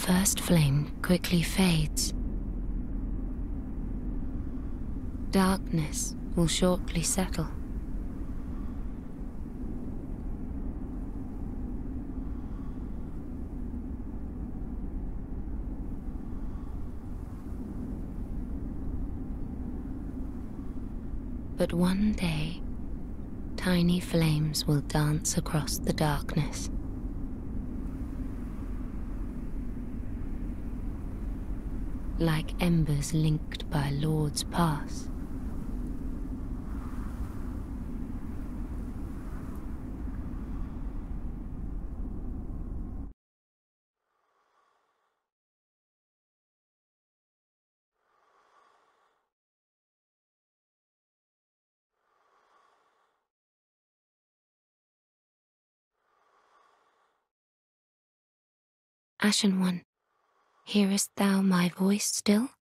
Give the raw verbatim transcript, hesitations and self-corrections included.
first flame quickly fades. Darkness will shortly settle. But one day, tiny flames will dance across the darkness. Like embers linked by Lord's Pass. Ashen One, hearest thou my voice still?